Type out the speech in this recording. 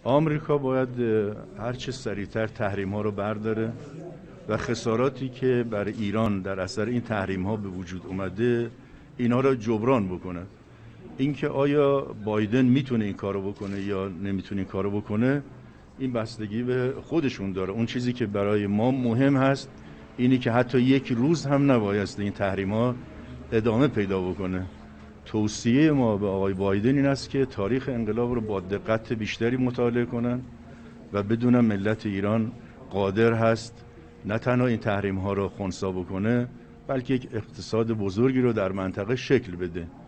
آمریکا باید هر چه سریعتر تحریم ها رو برداره و خساراتی که برای ایران در اثر این تحریم ها به وجود اومده اینا رو جبران بکنه. اینکه آیا بایدن میتونه این کارو بکنه یا نمیتونه این کارو بکنه، این بستگی به خودشون داره. اون چیزی که برای ما مهم هست اینی که حتی یک روز هم نبایست این تحریم ها ادامه پیدا بکنه. توصیه ما به آقای بایدن این است که تاریخ انقلاب رو با دقت بیشتری مطالعه کنن و بدونن ملت ایران قادر هست نه تنها این تحریم ها رو خنثی بکنه، بلکه یک اقتصاد بزرگی رو در منطقه شکل بده.